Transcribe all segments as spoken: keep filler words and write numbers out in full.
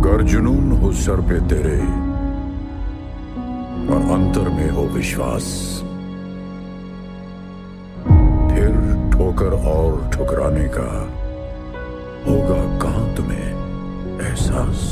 अगर जुनून हो सर पे तेरे और अंतर में हो विश्वास, फिर ठोकर और ठुकराने का होगा कहां तुम्हें एहसास।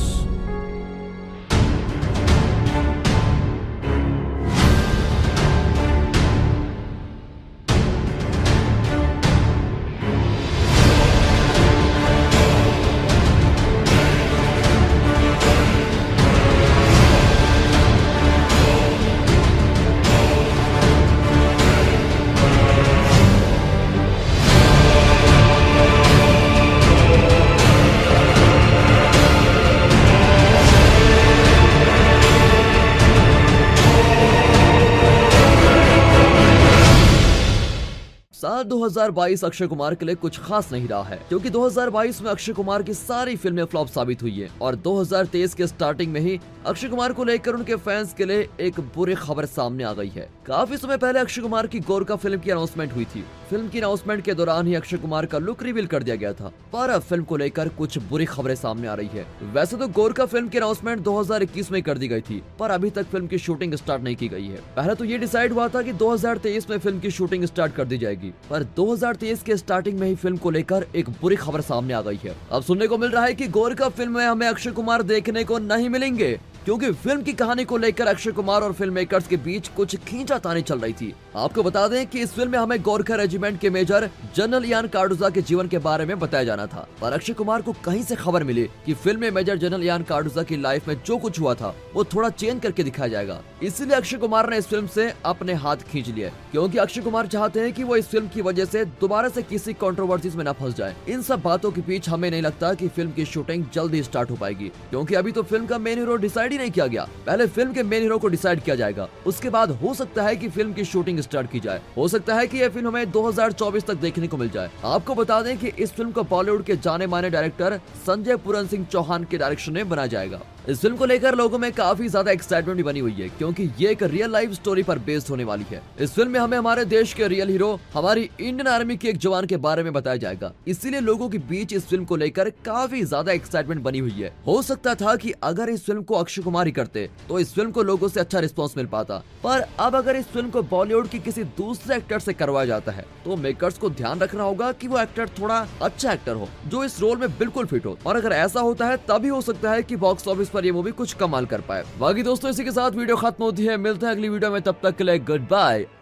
साल दो हज़ार बाईस अक्षय कुमार के लिए कुछ खास नहीं रहा है, क्योंकि दो हज़ार बाईस में अक्षय कुमार की सारी फिल्में फ्लॉप साबित हुई है और दो हज़ार तेईस के स्टार्टिंग में ही अक्षय कुमार को लेकर उनके फैंस के लिए एक बुरी खबर सामने आ गई है। काफी समय पहले अक्षय कुमार की गोरखा फिल्म की अनाउंसमेंट हुई थी। फिल्म की अनाउंसमेंट के दौरान ही अक्षय कुमार का लुक रिवील कर दिया गया था, पर अब फिल्म को लेकर कुछ बुरी खबरें सामने आ रही है। वैसे तो गोरखा फिल्म की अनाउंसमेंट दो हज़ार इक्कीस में कर दी गई थी, पर अभी तक फिल्म की शूटिंग स्टार्ट नहीं की गई है। पहले तो ये डिसाइड हुआ था कि दो हज़ार तेईस में फिल्म की शूटिंग स्टार्ट कर दी जाएगी, पर दो हज़ार तेईस के स्टार्टिंग में ही फिल्म को लेकर एक बुरी खबर सामने आ गई है। अब सुनने को मिल रहा है कि गोरखा फिल्म में हमें अक्षय कुमार देखने को नहीं मिलेंगे, क्योंकि फिल्म की कहानी को लेकर अक्षय कुमार और फिल्म मेकर्स के बीच कुछ खींचातानी चल रही थी। आपको बता दें कि इस फिल्म में हमें गोरखा रेजिमेंट के मेजर जनरल यान कार्डोजा के जीवन के बारे में बताया जाना था, पर अक्षय कुमार को कहीं से खबर मिली कि फिल्म में मेजर जनरल यान कार्डोजा की लाइफ में जो कुछ हुआ था वो थोड़ा चेंज करके दिखाया जाएगा। इसीलिए अक्षय कुमार ने इस फिल्म से अपने हाथ खींच लिए, क्योंकि अक्षय कुमार चाहते हैं कि वो इस फिल्म की वजह से दोबारा से किसी कंट्रोवर्सीज में न फंस जाए। इन सब बातों के बीच हमें नहीं लगता कि फिल्म की शूटिंग जल्दी स्टार्ट हो पाएगी, क्योंकि अभी तो फिल्म का मेन हीरो डिसाइड ही नहीं किया गया। पहले फिल्म के मेन हीरो को डिसाइड किया जाएगा, उसके बाद हो सकता है कि फिल्म की शूटिंग स्टार्ट की जाए। हो सकता है कि यह फिल्म हमें दो हज़ार चौबीस तक देखने को मिल जाए। आपको बता दें कि इस फिल्म को बॉलीवुड के जाने माने डायरेक्टर संजय पूरन सिंह चौहान के डायरेक्शन में बनाया जाएगा। इस फिल्म को लेकर लोगों में काफी ज्यादा एक्साइटमेंट भी बनी हुई है, क्योंकि ये एक रियल लाइफ स्टोरी पर बेस्ड होने वाली है। इस फिल्म में हमें हमारे देश के रियल हीरो, हमारी इंडियन आर्मी के एक जवान के बारे में बताया जाएगा। इसीलिए लोगों के बीच इस फिल्म को लेकर काफी ज्यादा एक्साइटमेंट बनी हुई है। हो सकता था कि अगर इस फिल्म को अक्षय कुमार ही करते तो इस फिल्म को लोगों से अच्छा रिस्पॉन्स मिल पाता, पर अब अगर इस फिल्म को बॉलीवुड की किसी दूसरे एक्टर से करवाया जाता है तो मेकर्स को ध्यान रखना होगा कि वो एक्टर थोड़ा अच्छा एक्टर हो, जो इस रोल में बिल्कुल फिट हो। और अगर ऐसा होता है तभी हो सकता है कि बॉक्स ऑफिस पर ये मूवी कुछ कमाल कर पाए। बाकी दोस्तों, इसी के साथ वीडियो खत्म होती है। मिलते हैं अगली वीडियो में, तब तक के लिए गुड बाय।